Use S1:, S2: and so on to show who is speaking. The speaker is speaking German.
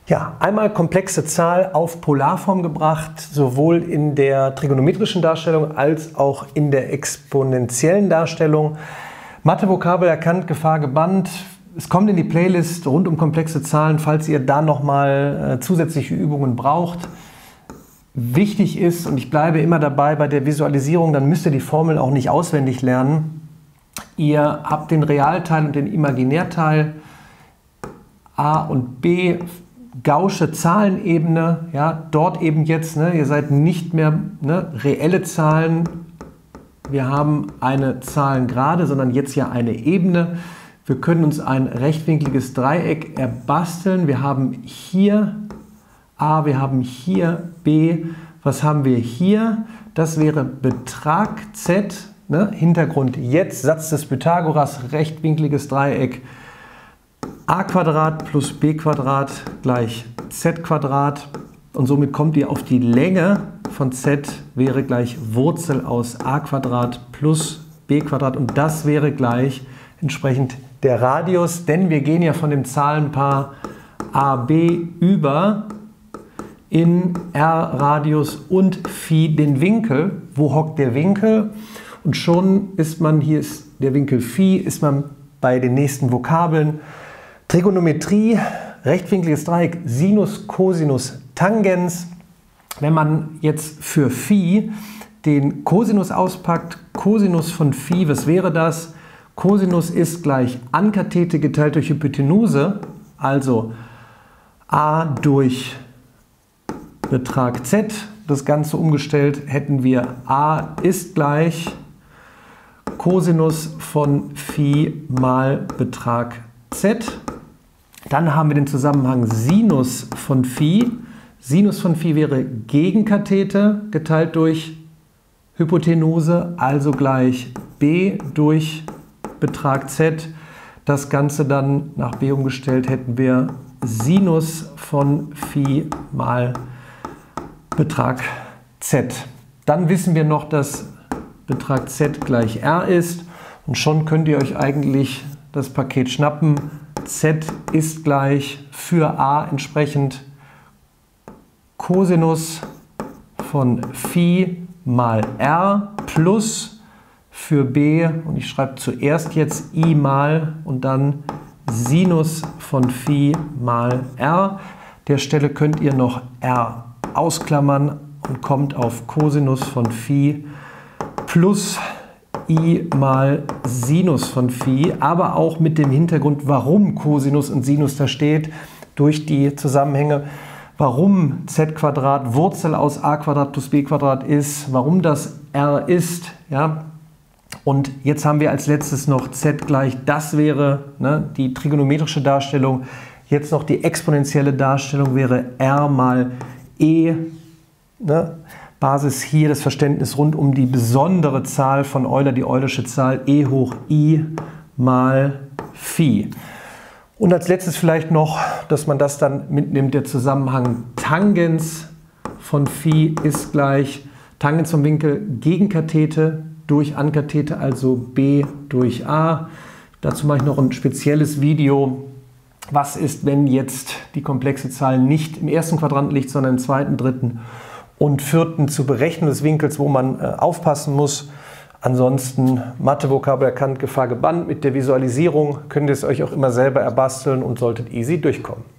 S1: Ja, einmal komplexe Zahl auf Polarform gebracht, sowohl in der trigonometrischen Darstellung als auch in der exponentiellen Darstellung. Mathe-Vokabel erkannt, Gefahr gebannt. Es kommt in die Playlist rund um komplexe Zahlen, falls ihr da nochmal zusätzliche Übungen braucht. Wichtig ist, und ich bleibe immer dabei bei der Visualisierung, dann müsst ihr die Formeln auch nicht auswendig lernen. Ihr habt den Realteil und den Imaginärteil, A und B, Gaußsche Zahlenebene, ja, dort eben jetzt, ihr seid nicht mehr reelle Zahlen, wir haben eine Zahlengerade, sondern jetzt ja eine Ebene. Wir können uns ein rechtwinkliges Dreieck erbasteln. Wir haben hier A, wir haben hier B. Was haben wir hier? Das wäre Betrag Z, Hintergrund jetzt, Satz des Pythagoras, rechtwinkliges Dreieck, a² plus b² gleich z², und somit kommt ihr auf die Länge von z wäre gleich Wurzel aus a² plus b², und das wäre gleich entsprechend der Radius, denn wir gehen ja von dem Zahlenpaar AB über in R-Radius und Phi den Winkel. Wo hockt der Winkel? Und schon ist man, hier ist der Winkel Phi, ist man bei den nächsten Vokabeln. Trigonometrie, rechtwinkliges Dreieck, Sinus, Cosinus, Tangens. Wenn man jetzt für Phi den Cosinus auspackt, Cosinus von Phi, was wäre das? Cosinus ist gleich Ankathete geteilt durch Hypotenuse, also a durch Betrag z. Das Ganze umgestellt hätten wir a ist gleich Cosinus von Phi mal Betrag z. Dann haben wir den Zusammenhang Sinus von Phi. Sinus von Phi wäre Gegenkathete geteilt durch Hypotenuse, also gleich b durch Betrag z. Das Ganze dann nach b umgestellt hätten wir Sinus von Phi mal Betrag z. Dann wissen wir noch, dass Betrag z gleich r ist, und schon könnt ihr euch eigentlich das Paket schnappen. Z ist gleich für a entsprechend Cosinus von Phi mal r plus für b, und ich schreibe zuerst jetzt i mal und dann Sinus von Phi mal r. Der Stelle könnt ihr noch r ausklammern und kommt auf Cosinus von Phi plus i mal Sinus von Phi, aber auch mit dem Hintergrund, warum Cosinus und Sinus da steht, durch die Zusammenhänge, warum z² Wurzel aus a² plus b² ist, warum das r ist. Ja? Und jetzt haben wir als letztes noch z gleich, das wäre die trigonometrische Darstellung, jetzt noch die exponentielle Darstellung wäre r mal e. Basis hier das Verständnis rund um die besondere Zahl von Euler, die Eulersche Zahl e hoch i mal Phi. Und als letztes vielleicht noch, dass man das dann mitnimmt, der Zusammenhang Tangens von Phi ist gleich Tangens vom Winkel Gegenkathete durch Ankathete, also b durch a. Dazu mache ich noch ein spezielles Video. Was ist, wenn jetzt die komplexe Zahl nicht im ersten Quadranten liegt, sondern im zweiten, dritten und vierten zu berechnen des Winkels, wo man aufpassen muss. Ansonsten Mathe-Vokabel erkannt, Gefahr gebannt. Mit der Visualisierung könnt ihr es euch auch immer selber erbasteln und solltet easy durchkommen.